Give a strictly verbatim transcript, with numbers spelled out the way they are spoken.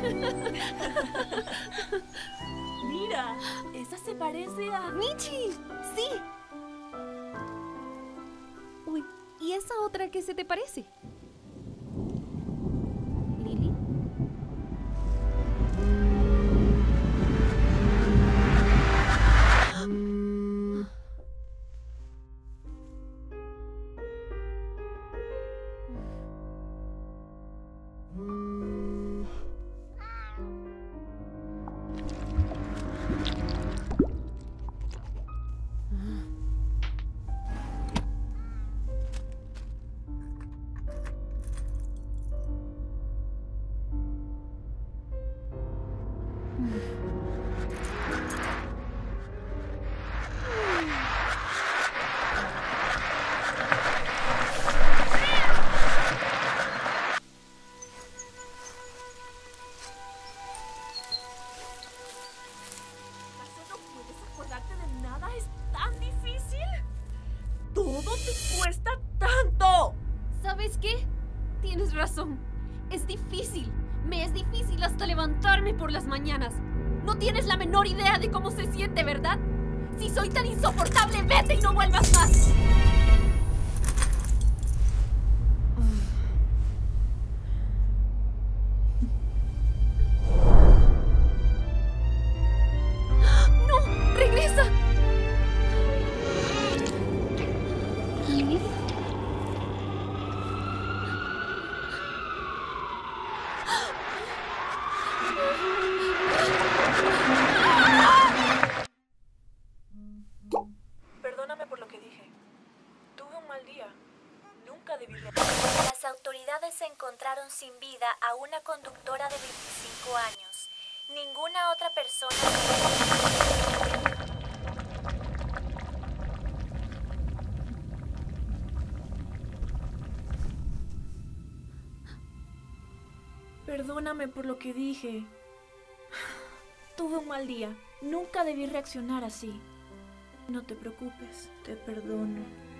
Mira, esa se parece a... ¡Michi! ¡Sí! Uy, ¿y esa otra qué se te parece? ¿Lily? ¿Acaso no puedes acordarte de nada? ¿Es tan difícil? ¡Todo te cuesta tanto! ¿Sabes qué? Tienes razón. Es difícil. Me es difícil hasta levantarme por las mañanas. No tienes la menor idea de cómo se siente, ¿verdad? Si soy tan insoportable, vete y no vuelvas más. ¡No! ¡Regresa! ¿Lily? Perdóname por lo que dije. Tuve un mal día. Nunca debí... Las autoridades encontraron sin vida a una conductora de veinticinco años. Ninguna otra persona... Perdóname por lo que dije. Tuve un mal día. Nunca debí reaccionar así. No te preocupes, te perdono.